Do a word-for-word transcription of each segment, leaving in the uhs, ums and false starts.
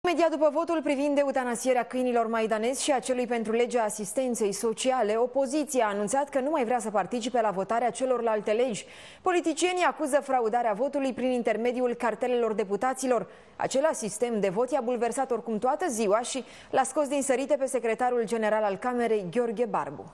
Imediat după votul privind eutanasierea câinilor maidanezi și a celui pentru legea asistenței sociale, opoziția a anunțat că nu mai vrea să participe la votarea celorlalte legi. Politicienii acuză fraudarea votului prin intermediul cartelelor deputaților. Acela sistem de vot i-a bulversat oricum toată ziua și l-a scos din sărite pe secretarul general al Camerei, Gheorghe Barbu.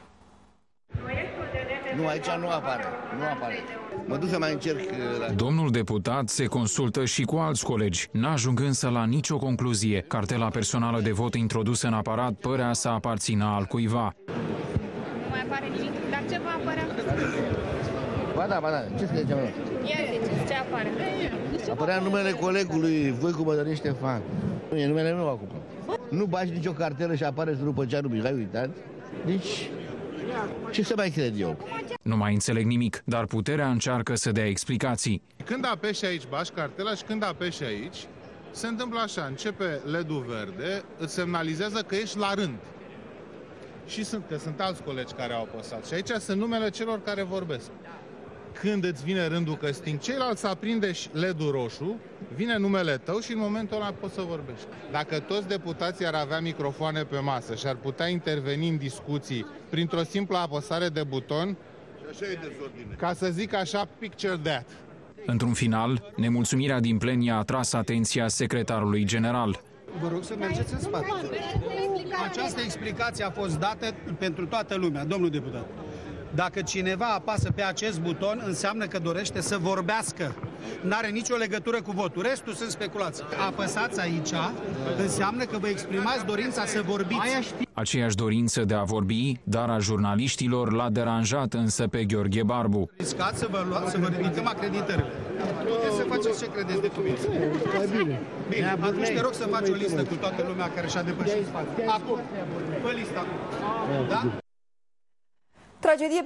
Nu, aici nu apare. Nu apare. Mă duc să mai încerc. La... Domnul deputat se consultă și cu alți colegi, n-ajung însă la nicio concluzie. Cartela personală de vot introdusă în aparat părea să aparțină altcuiva. Nu mai apare nimic, dar ce va apărea? Ba da, ba da, ce scrie ceva? Ia ziceți, ce apare? Apărea numele colegului, Voicu Bădălin Ștefan. Nu e numele meu acum. Nu bagi nicio cartelă și apare Strupăceanu Mihai, uitați. Deci... ce să mai cred eu? Nu mai înțeleg nimic, dar puterea încearcă să dea explicații. Când apeși aici, bași cartela și când apeși aici, se întâmplă așa, începe L E D-ul verde, îți semnalizează că ești la rând. Și sunt, că sunt alți colegi care au apăsat. Și aici sunt numele celor care vorbesc. Când îți vine rândul că sting ceilalți, aprinde și L E D-ul roșu, vine numele tău și în momentul ăla poți să vorbești. Dacă toți deputații ar avea microfoane pe masă și ar putea interveni în discuții printr-o simplă apăsare de buton, ca să zic așa, picture that. Într-un final, nemulțumirea din plen i-a atras atenția secretarului general. Vă rog să mergeți în spate. Această explicație a fost dată pentru toată lumea, domnul deputat. Dacă cineva apasă pe acest buton, înseamnă că dorește să vorbească. N-are nicio legătură cu votul. Restul sunt speculații. Apăsați aici, înseamnă că vă exprimați dorința să vorbiți. Aceeași dorință de a vorbi, dar a jurnaliștilor, l-a deranjat însă pe Gheorghe Barbu. Riscați să vă, lua, să vă ridicăm acreditările. Puteți să faceți ce credeți de cuvinte. Bine. Bine, atunci te rog să faci o listă cu toată lumea care și-a depășit. Acum, pe lista. Da? Tragedie